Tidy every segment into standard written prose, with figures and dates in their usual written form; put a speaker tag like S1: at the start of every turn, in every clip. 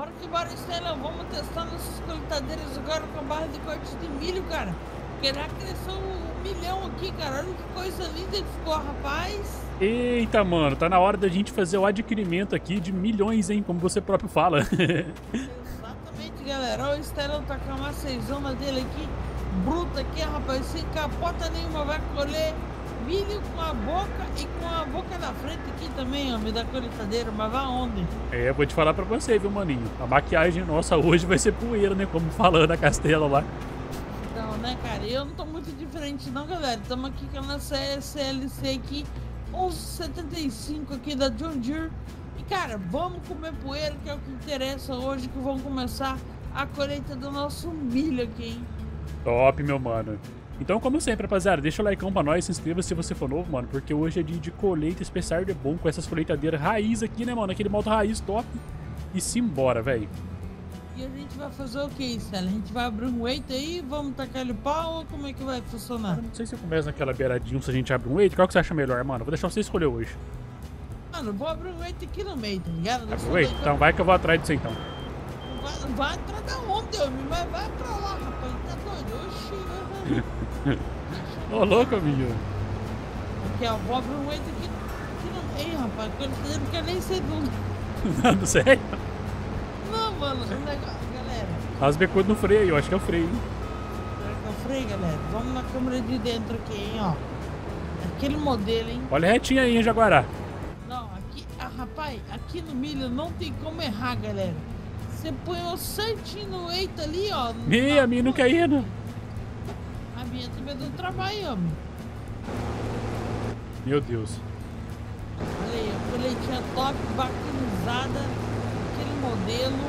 S1: bora, Estela. Vamos testar nossas colheitadeiras agora com a barra de corte de milho, cara. Porque já cresceu 1 milhão aqui, cara. Olha que coisa linda que ficou, rapaz.
S2: Eita, mano, tá na hora da gente fazer o adquirimento aqui de milhões, hein? Como você próprio fala.
S1: Exatamente, galera. Olha o Estela tá com a maceizona dele aqui. Bruta aqui, rapaz. Sem capota nenhuma. Vai colher milho com a boca e com a boca na frente aqui também, homem, da colheitadeira. Mas vai onde?
S2: É, vou te falar pra você, viu, maninho? A maquiagem nossa hoje vai ser poeira, né? Como falando a Castela lá.
S1: Então, né, cara? Eu não tô muito diferente não, galera. Estamos aqui com a nossa SLC aqui, 1175 aqui da John Deere. E, cara, vamos comer poeira, que é o que interessa hoje, que vamos começar a colheita do nosso milho aqui, hein?
S2: Top, meu mano. Então, como sempre, rapaziada, deixa o like pra nós, se inscreva se você for novo, mano, porque hoje é dia de colheita especial de bom com essas colheitadeiras raiz aqui, né, mano? Aquele modo raiz top. E simbora, velho.
S1: E a gente vai fazer o que, Stella? A gente vai abrir um weight aí, vamos tacar ele pau ou como é que vai funcionar?
S2: Eu não sei se eu começo naquela beiradinha ou se a gente abre um weight. Qual que você acha melhor, mano? Vou deixar você escolher hoje.
S1: Mano, vou abrir um weight aqui no meio, tá ligado?
S2: Weight? Então vai que eu vou atrás disso então.
S1: Vai atrás da onde, homem? Mas vai pra lá, rapaz. Tá doido? Oxi.
S2: Ô, louco, amigo.
S1: Aqui, ó. Vou abrir um weight aqui no meio, rapaz. Porque eu não quero nem ser duro.
S2: Não, sério?
S1: Não, mano. O negócio, galera.
S2: As bicudas no freio, eu acho que é o freio, hein?
S1: Será que é o freio, galera? Vamos na câmera de dentro aqui, hein, ó. Aquele modelo, hein?
S2: Olha retinho aí, hein, Jaguará.
S1: Não, aqui, rapaz, aqui no milho não tem como errar, galera. Você põe o certinho no eito ali, ó.
S2: A minha não quer ir, não.
S1: A minha também deu trabalho, homem.
S2: Meu Deus.
S1: Olha aí, a colheitinha top, bacanizada. Aquele modelo.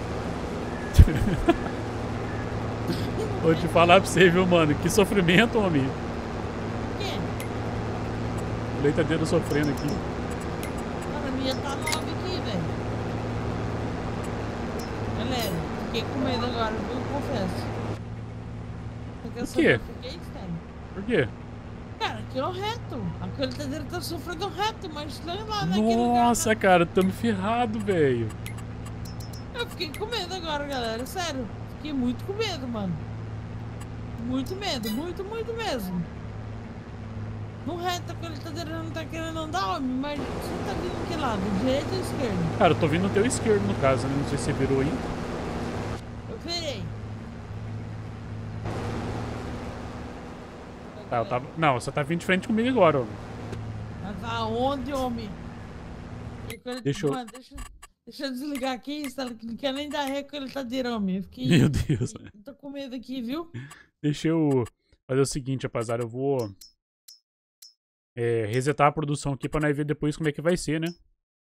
S2: Vou te falar pra você, viu, mano? Que sofrimento, homem.
S1: O quê?
S2: Colheitadeira sofrendo aqui.
S1: Cara, a minha tá nova aqui, velho. Galera, fiquei com medo agora, viu? Confesso.
S2: Por quê? Por quê?
S1: Cara, aqui é o reto. A colheitadeira tá sofrendo reto, mas não é lá naquele lugar.
S2: Nossa, cara, tamo ferrado, velho.
S1: Eu fiquei com medo agora, galera. Sério. Fiquei muito com medo, mano. Muito medo, muito mesmo. No reto, a colheitadeira não tá querendo andar, homem, mas você tá vindo que lado? Direita ou esquerda?
S2: Cara, eu tô vindo no teu esquerdo, no caso, né? Não sei se você virou aí.
S1: Eu virei.
S2: Tá, eu tava... Não, você tá vindo de frente comigo agora, homem.
S1: Mas aonde, homem?
S2: Deixa eu...
S1: Mano, deixa eu desligar aqui, que não quer nem dar ré com a colheitadeira, homem. Eu fiquei...
S2: Meu Deus.
S1: Tô com medo aqui, viu?
S2: Deixa eu fazer o seguinte, rapaziada. Eu vou resetar a produção aqui pra nós ver depois como é que vai ser, né?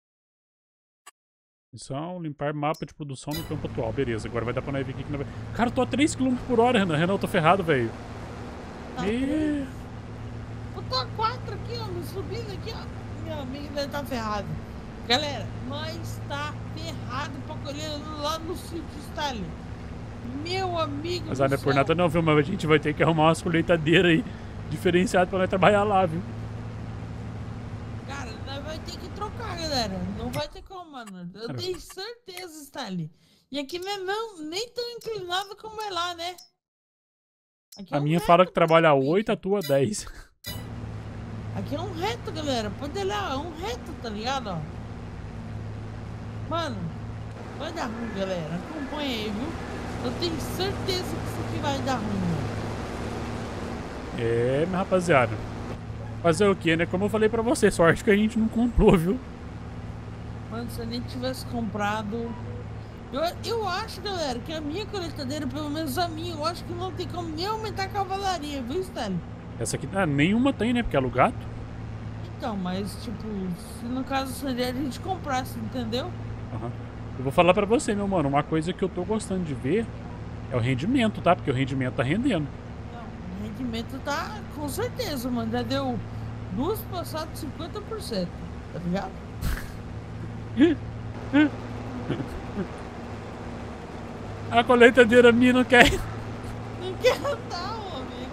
S2: Missão, limpar mapa de produção no campo atual. Beleza, agora vai dar pra nós ver aqui que não vai... Cara, eu tô a 3 km por hora, Renan. Renan, eu tô ferrado, velho.
S1: Tá eu tô a 4 aqui, ó, me subindo aqui, ó. Meu amigo deve tá ferrado. Galera, nós tá ferrado pra colher lá no sítio Stalin. Meu amigo
S2: Mas não é por nada não, viu? Mas a gente vai ter que arrumar umas colheitadeiras aí diferenciadas pra nós trabalhar lá, viu?
S1: Cara, nós vai ter que trocar, galera. Não vai ter como, mano. Eu tenho certeza, Stalin. E aqui não é nem tão inclinado como é lá, né? Aqui
S2: a minha fala que trabalha 8, a tua 10.
S1: Aqui é um reto, galera. Pode olhar, é um reto, tá ligado? Ó. Mano, vai dar ruim, galera. Acompanha aí, viu? Eu tenho certeza que isso aqui vai dar ruim, mano.
S2: É, minha rapaziada. Fazer o que, né? Como eu falei pra você, sorte que a gente não comprou, viu?
S1: Mano, se a gente tivesse comprado... Eu acho, galera, que a minha colheitadeira, pelo menos a minha, eu acho que não tem como nem aumentar a cavalaria, viu, Stanley?
S2: Essa aqui, nenhuma tem, né? Porque é alugato.
S1: Então, mas, tipo, se no caso seria a gente comprasse, entendeu?
S2: Uhum. Eu vou falar pra você, meu mano, uma coisa que eu tô gostando de ver é o rendimento, tá? Porque o rendimento tá rendendo.
S1: Não, o rendimento tá, com certeza, mano. Já deu 2 passadas 50%, tá ligado?
S2: A colheitadeira minha não quer.
S1: Não quer andar, homem.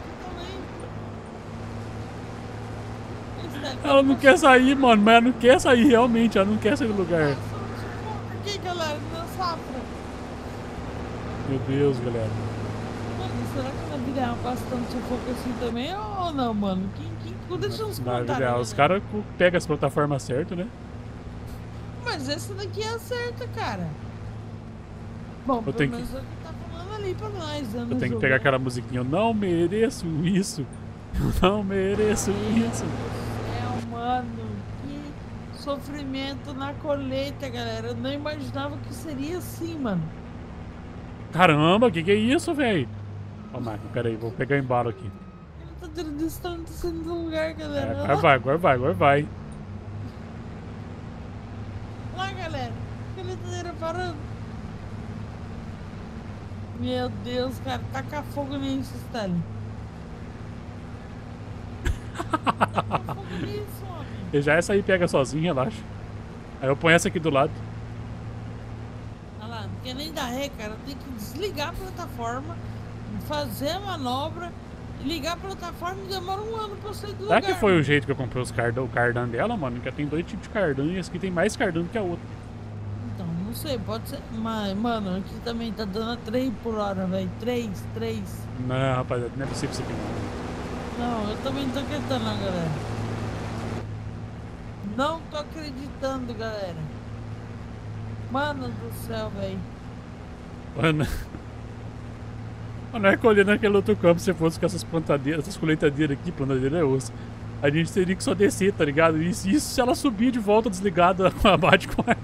S1: Aqui também.
S2: Ela não quer sair, mano. Mas ela não quer sair realmente. Ela não quer sair do lugar.
S1: Por que, galera? Não sabe safra.
S2: Meu Deus, galera.
S1: Mano, será que na vida real passa tanto sufoco assim também ou não, mano? Deixa nos
S2: Na vida
S1: comentários.
S2: real, os caras pegam as plataformas certas, né?
S1: Mas essa daqui é a certa, cara. Bom,
S2: Eu
S1: pelo
S2: tenho
S1: menos é o que tá falando ali pra nós, né?
S2: Eu tenho que pegar aquela musiquinha. Eu não mereço isso. Eu não mereço isso.
S1: Mano, que sofrimento na colheita, galera. Eu não imaginava que seria assim, mano.
S2: Caramba, que é isso, velho? Ó, Marco, pera aí, vou pegar o embalo aqui.
S1: Ele tá distante do lugar, galera.
S2: Agora vai.
S1: Lá, galera. Colheitadeira parando. Meu Deus, cara. Taca fogo nisso, Stanley. Taca fogo nisso, homem.
S2: E já essa aí pega sozinho, relaxa. Aí eu ponho essa aqui do lado.
S1: Olha lá, não quer nem dar ré, cara. Tem que desligar a plataforma, fazer a manobra, ligar a plataforma e demora um ano pra eu sair do lugar.
S2: Será que foi o jeito que eu comprei o cardan dela, mano? Que tem 2 tipos de cardan e esse aqui tem mais cardan do que a outra.
S1: Então, não sei, pode ser. Mas, mano, aqui também tá dando a 3 por hora, velho. 3.
S2: Não, rapaziada, não é possível isso aqui não.
S1: Não, eu também não tô acreditando, não, galera. Não tô acreditando, galera. Mano do céu, velho.
S2: Mano, não é colher naquele outro campo se fosse com essas plantadeiras, essas colheitadeiras aqui, plantadeira é osso. A gente teria que só descer, tá ligado? Isso se ela subir de volta desligada, abate com a...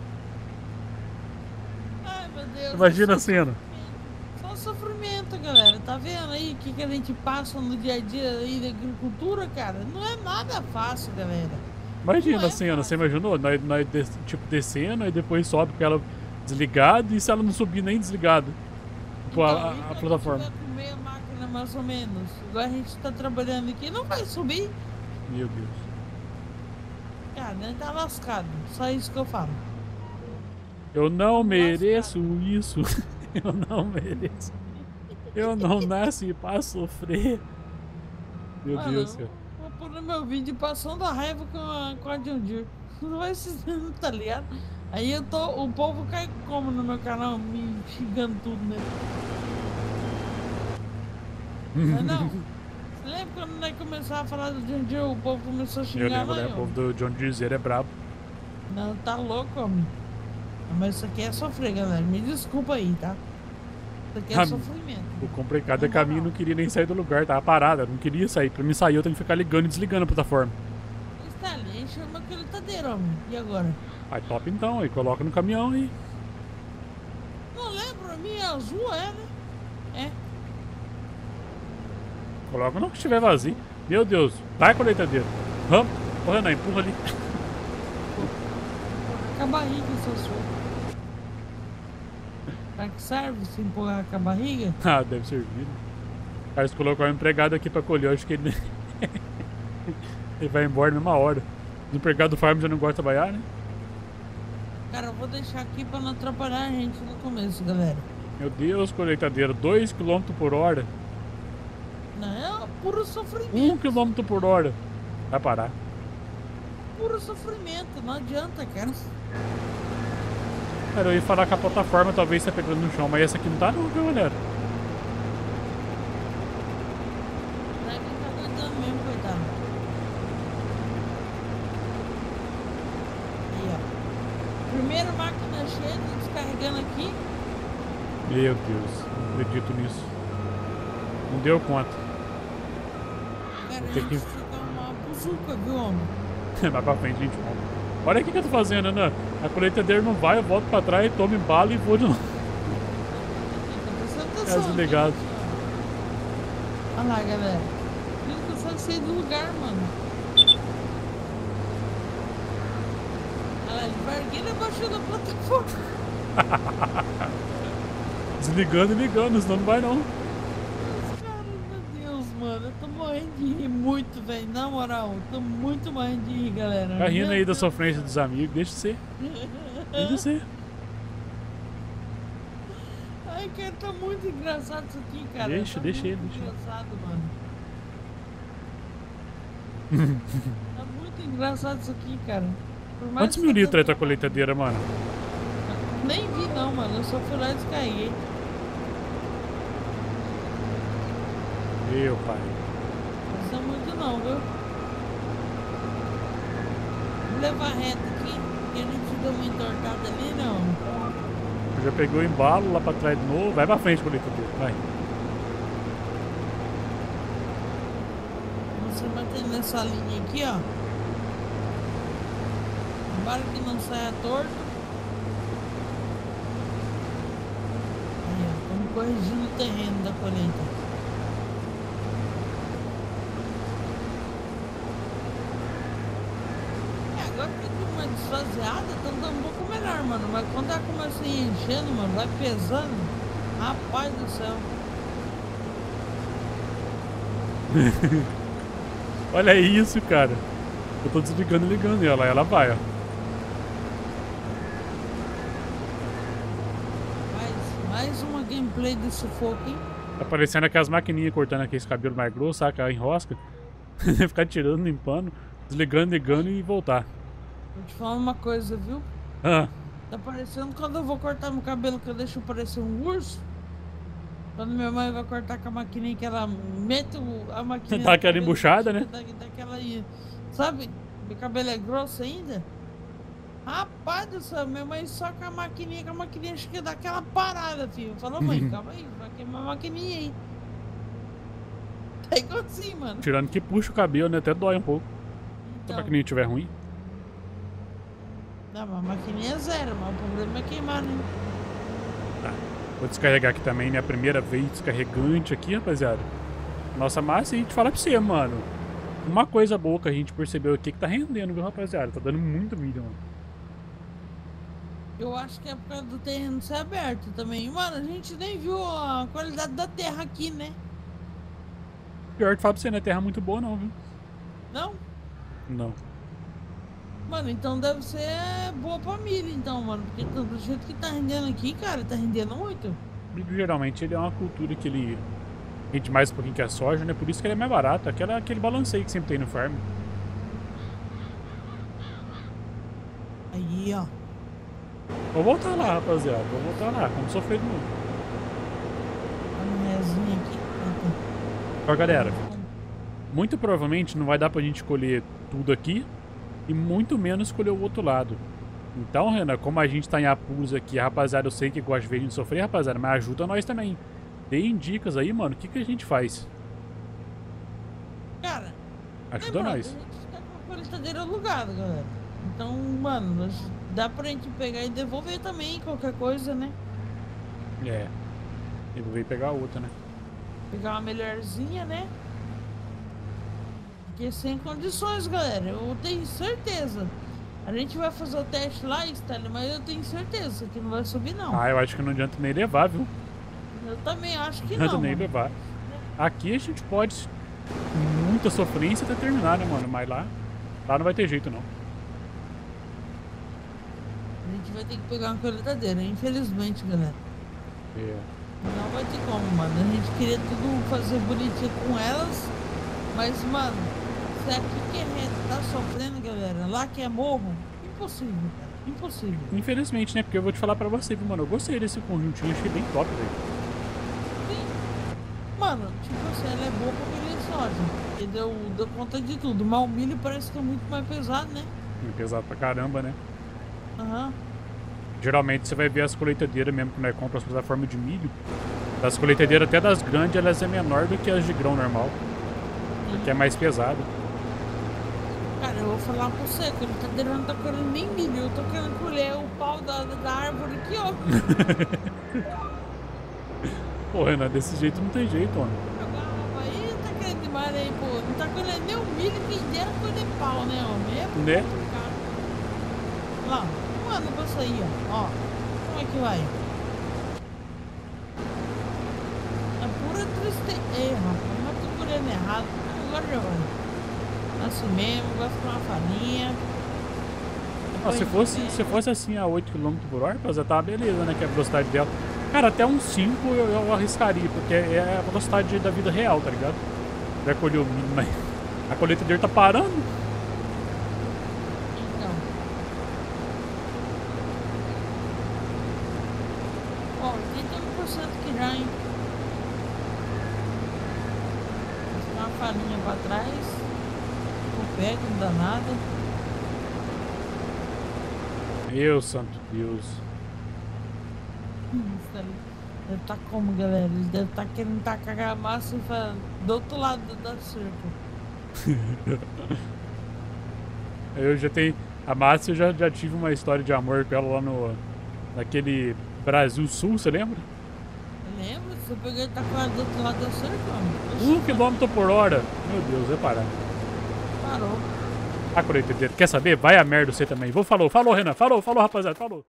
S1: Ai, meu Deus.
S2: Imagina a cena.
S1: Só sofrimento, galera. Tá vendo aí o que a gente passa no dia a dia aí da agricultura, cara? Não é nada fácil, galera.
S2: Imagina a cena, você imaginou? Nós tipo, descendo e depois sobe com ela desligada e se ela não subir nem desligada. Tipo,
S1: Então,
S2: a plataforma.
S1: Com meia máquina mais ou menos. Igual a gente tá trabalhando aqui, não vai subir.
S2: Meu Deus.
S1: Cara, né? Tá lascado. Só isso que eu falo.
S2: Eu não mereço isso. Eu não mereço. Eu não nasci pra sofrer. Meu
S1: Mano,
S2: Deus, cara.
S1: vou pôr no meu vídeo passando a raiva com a John Deere. Não vai se tá ligado? Aí o povo cai como no meu canal, me xingando tudo, né? Mas não. Você lembra quando nós começamos a falar do John Deere, o povo começou a xingar?
S2: Eu lembro, né? O povo do John Deere é brabo.
S1: Não, tá louco, homem. Mas isso aqui é sofrer, galera. Me desculpa aí, tá? Isso aqui é sofrimento.
S2: O complicado é que a minha não queria nem sair do lugar, tava parada, não queria sair. Pra mim sair eu tenho que ficar ligando e desligando a plataforma.
S1: Está ali, enche uma colheitadeira, homem. E agora?
S2: Aí top então, aí coloca no caminhão aí.
S1: Não lembro, a minha azul é, né? É.
S2: Coloca no que estiver vazio. Meu Deus, vai colheitadeira. Vamos, correndo aí, empurra ali.
S1: Com a barriga, seu senhor. Pra que serve se empurrar com a barriga?
S2: Ah, deve servir. Aí eles colocaram um empregado aqui pra colher, eu acho que ele... ele vai embora na mesma hora. Os empregados do farm já não gostam de trabalhar, né?
S1: Cara, eu vou deixar aqui pra não atrapalhar a gente no começo, galera.
S2: Meu Deus, colheitadeira, 2 km por hora.
S1: Não, é puro sofrimento.
S2: 1 km por hora. Vai parar.
S1: Puro sofrimento, não adianta, cara.
S2: Cara, eu ia falar que a plataforma talvez tá pegando no chão, mas essa aqui não tá não, viu, galera?
S1: Deve tá aguentando mesmo, coitado. Aí, ó. Primeira máquina cheia, descarregando aqui.
S2: Meu Deus, não acredito nisso. Não deu conta.
S1: Cara, a
S2: Tem
S1: gente
S2: que-
S1: fica uma buzuca, viu, homem?
S2: Mais pra frente, gente. Olha o que eu tô fazendo, Ana. A colheitadeira não vai, eu volto pra trás, tomo embalo e vou de novo.
S1: Tá prestando
S2: É
S1: atenção.
S2: desligado.
S1: Olha lá, galera. Ele não consegue sair do lugar, mano. Olha lá, ele vai erguendo abaixo da plataforma.
S2: Desligando e ligando, senão não vai não.
S1: Cara, meu Deus, mano. Eu tô morrendo de rir muito, velho. Na moral, tô muito morrendo de rir, galera.
S2: Tá rindo
S1: Meu
S2: aí da
S1: Deus.
S2: sofrência dos amigos, deixa de ser. Deixa de ser.
S1: Ai, cara, tá muito engraçado isso aqui, cara.
S2: Deixa,
S1: tá
S2: deixa
S1: muito
S2: ele, deixa ele.
S1: engraçado, mano. Tá muito engraçado isso aqui, cara. Por mais
S2: Quantos
S1: que
S2: mil
S1: tá
S2: litros é tua
S1: dando-
S2: colheitadeira, mano?
S1: Nem vi não, mano. Eu só fui lá e descarreguei.
S2: Meu pai.
S1: Não é muito não, viu? Vou levar reto aqui, porque a gente deu uma entortada ali, não.
S2: Já pegou o embalo lá pra trás de novo. Vai pra frente, bonito dele. Vai.
S1: Você mantém nessa linha aqui, ó. Embora que não saia torto. Aí, ó. Estamos corrigindo o terreno da colheita. Agora que deu uma desfaseada, tá andando um pouco melhor, mano. Mas quando ela começa a ir enchendo, mano, vai pesando. Rapaz do céu.
S2: Olha isso, cara. Eu tô desligando e ligando ela. Ela vai, ó.
S1: Mais uma gameplay de sufoco, hein?
S2: Tá parecendo aquelas maquininhas cortando aqueles cabelos mais grossos, sabe? Aquela enrosca. Ficar tirando, limpando, desligando, ligando e voltar.
S1: Vou te falar uma coisa, viu?
S2: Ah.
S1: Tá parecendo quando eu vou cortar meu cabelo, que eu deixo parecer um urso. Quando minha mãe vai cortar com a maquininha, que ela mete a maquininha...
S2: Dá aquela embuchada, né?
S1: Daquela aí. Sabe? Meu cabelo é grosso ainda. Rapaz do céu, minha mãe só com a maquininha acho que dá aquela parada, filho. Falou, mãe, calma aí, vai queimar a maquininha aí. Tá igual assim, mano.
S2: Tirando que puxa o cabelo, né? Até dói um pouco. Se a maquininha estiver ruim.
S1: Não, mas a maquininha é zero, mas o problema é queimar, né?
S2: Tá. Vou descarregar aqui também, minha primeira vez descarregante aqui, rapaziada. Nossa massa, e a gente fala pra você, mano. Uma coisa boa que a gente percebeu aqui que tá rendendo, viu, rapaziada? Tá dando muito milho, mano.
S1: Eu acho que é por causa do terreno ser aberto também. Mano, a gente nem viu a qualidade da terra aqui, né?
S2: Pior que fala pra você, não é terra muito boa não, viu?
S1: Não?
S2: Não.
S1: Mano, então deve ser boa pra milho, então, mano. Porque do jeito que tá rendendo aqui, cara, tá rendendo muito.
S2: Milho, geralmente, ele é uma cultura que ele rende mais um pouquinho que a soja, né? Por isso que ele é mais barato. Aquele balanceio que sempre tem no farm.
S1: Aí, ó.
S2: Vou voltar lá, rapaziada. Vou voltar lá. Vamos sofrer de novo.
S1: A mulherzinha aqui.
S2: Ó, galera. Muito provavelmente não vai dar pra gente colher tudo aqui. E muito menos escolher o outro lado. Então, Renan, como a gente tá em apuros aqui, rapaziada, eu sei que gosta de ver a gente sofrer, rapaziada, mas ajuda nós também. Deem dicas aí, mano, o que a gente faz?
S1: Cara,
S2: ajuda nós.
S1: A gente tá com a coletadeira alugada, galera. Então, mano, dá pra gente pegar e devolver também, qualquer coisa, né?
S2: É. Devolver e pegar outra, né?
S1: Pegar uma melhorzinha, né? Porque sem condições, galera, eu tenho certeza. A gente vai fazer o teste lá, Stanley, mas eu tenho certeza que não vai subir, não.
S2: Ah, eu acho que não adianta nem levar, viu?
S1: Eu também acho que
S2: não. Não adianta
S1: não,
S2: nem
S1: mano.
S2: levar. Aqui a gente pode, com muita sofrência, até terminar, né, mano? Mas lá não vai ter jeito, não.
S1: A gente vai ter que pegar uma coletadeira, infelizmente, galera.
S2: É.
S1: Não vai ter como, mano. A gente queria tudo fazer bonitinho com elas, mas, mano, se aqui que é reto tá sofrendo, galera, lá que é morro, impossível, cara. Impossível.
S2: Infelizmente, né? Porque eu vou te falar pra você, viu, mano? Eu gostei desse conjuntinho, achei bem top, velho.
S1: Sim. Mano, tipo assim, ela é boa pra colher soja. Porque deu conta de tudo. Mas o milho parece que é muito mais pesado, né?
S2: É pesado pra caramba, né?
S1: Aham.
S2: Geralmente você vai ver as colheitadeiras mesmo que nós compramos as plataformas de milho. Das colheitadeiras até das grandes, elas é menor do que as de grão normal. Porque é mais pesado.
S1: Cara, eu vou falar pra você, que ele tá não tá colhendo nem milho, eu tô querendo colher o pau da árvore aqui, ó.
S2: Pô, Renan, desse jeito não tem jeito, mano.
S1: Aí tá querendo demais aí, pô. Não tá colhendo nem o milho, quem dera colher pau, né, homem? É
S2: né?
S1: complicado. Lá, mano, pra sair, ó. Como é que vai? É pura tristeza. Ei, rapaz, mas tô colhendo errado. Agora já vai. Assim mesmo, vai ficar uma farinha.
S2: Ah, se fosse assim a 8 km por hora, já tava beleza, né? Que é a velocidade dela. Cara, até uns 5 eu arriscaria, porque é a velocidade da vida real, tá ligado? Vai colher o milho, mas a colheitadeira tá parando.
S1: Então. Ó, 81% que já, hein? Tem uma falinha pra trás. O pé que não dá nada.
S2: Meu santo Deus.
S1: Isso aí. Deve estar como, galera? Eles devem estar querendo tacar a massa do outro lado da cerca.
S2: Eu já tenho... A Márcia, eu já tive uma história de amor com ela lá naquele Brasil Sul, você lembra?
S1: Lembra? Você pegou e tacou ela do outro lado da cerca?
S2: 1 km por hora. Meu Deus, vai parar.
S1: Parou.
S2: Ah, colheitadeira. Quer saber? Vai a merda você também. Falou, Renan. Falou, rapaziada. Falou.